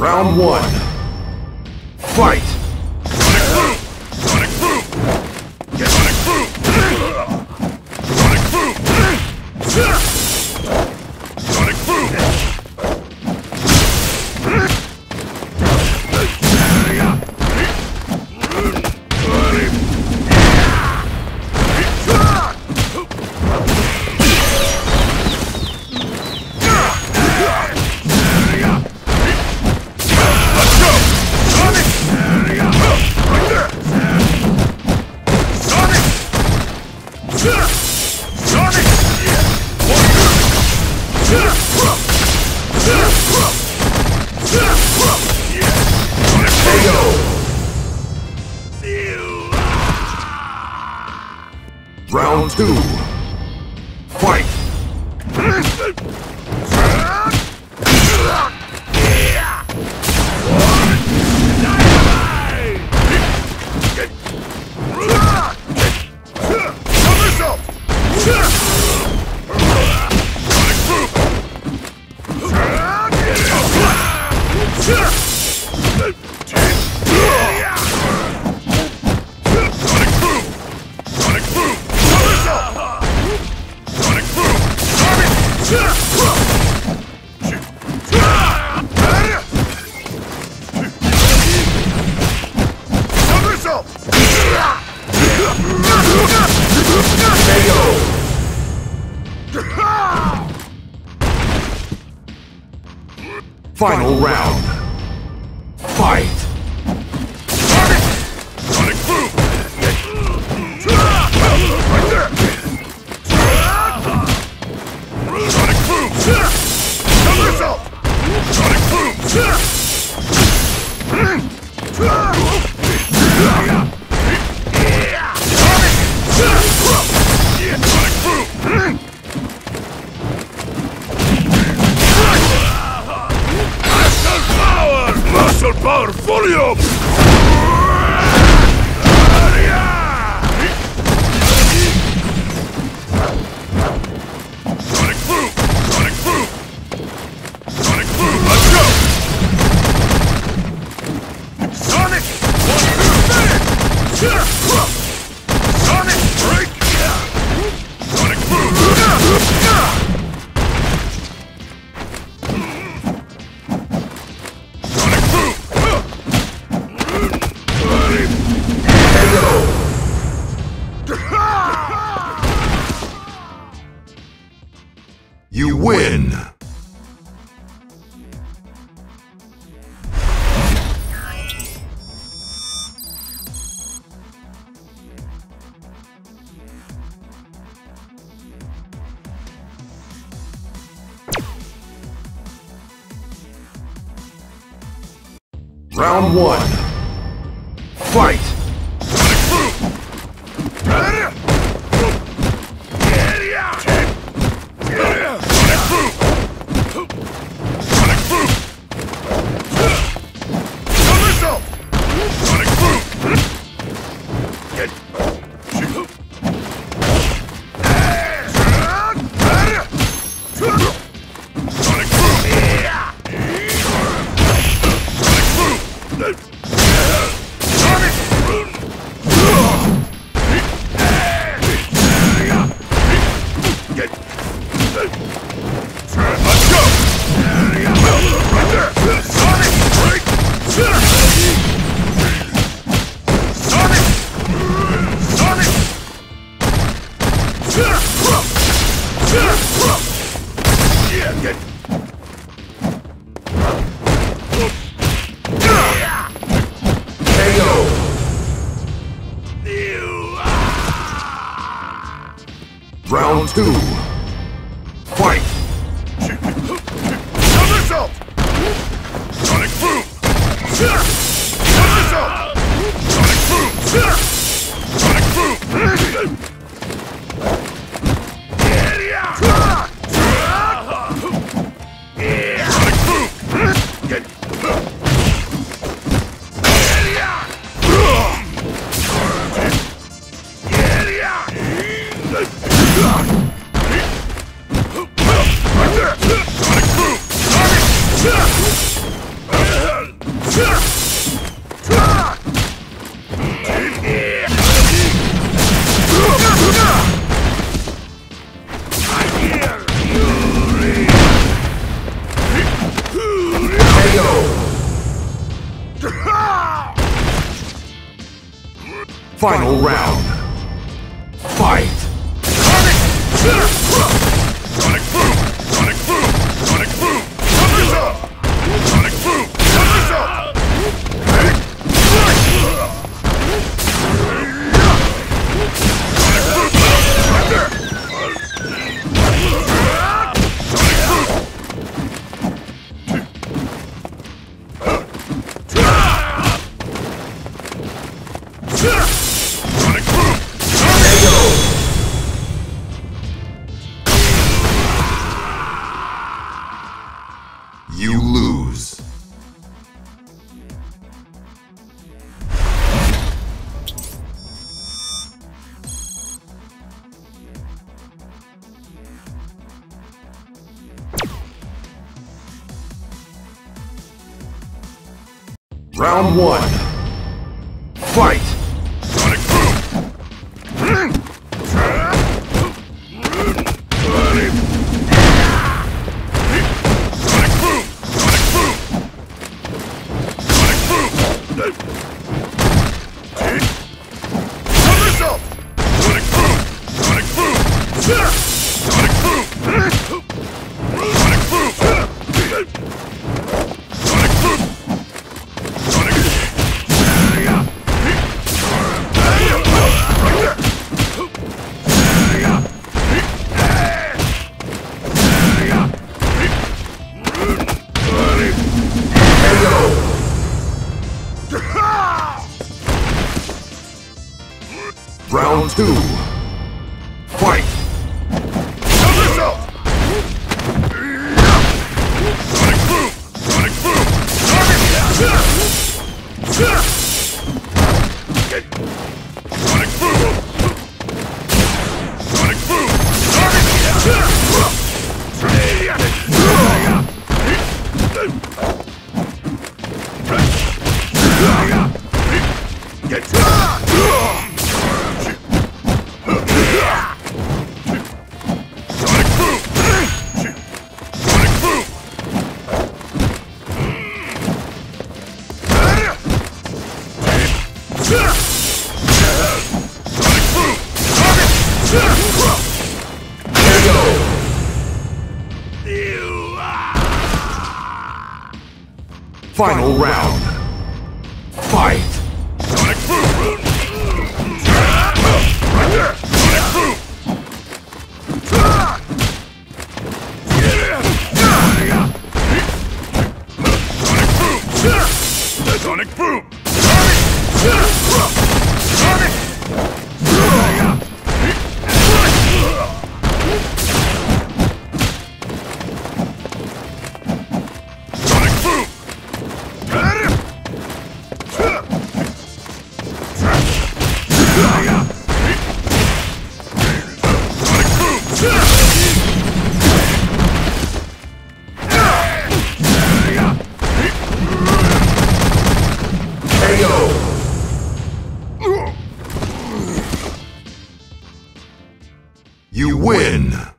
Round one. Fight! Sonic Boom! Sonic Boom! Get Sonic Boom! Sonic Boom! Sonic Boom! Round two. Fight! Final round. Fight! Sonic Boom! Sonic Boom! Kill yourself! Sonic Boom! Sonic Boom! Muscle power volume! Sonic Boom! Sonic Boom! Sonic Boom! Let's go! Sonic! 1, 2, Sonic break! Sonic Boom! You win! Round one. Fight! Sonic Boom! Sonic Boom! Sonic Boom! Kill yourself! Sonic Boom! Get... Sonic Boom! Sonic Boom! Sonic Boom! Get... Let's go! Right there! Sonic break! Sonic! Sonic! Yeah, get... KO! Round two. Fight! Kill yourself! Sonic Boom! Kill yourself! Sonic Boom! Sonic Boom! Sonic Boom! Get... Final round. Fight! Sonic boom! Sonic boom! Sonic boom! Thumbers up! Sonic boom! Thumbers up! Sonic boom! You lose. Round 1. Fight! Sonic boom! Sonic boom! Sonic boom! Sonic boom! Thumbers up! Sonic boom! Sonic boom! Sonic boom! Sonic boom! Sonic boom! Sonic Round 2. Fight! Thumbers up! Sonic boom! Sonic boom! Sonic boom! Sonic boom! Sonic boom! Sonic boom! Sonic boom! Final round. Fight! Sonic boom! Sonic boom! Sonic boom! Sonic boom! You win!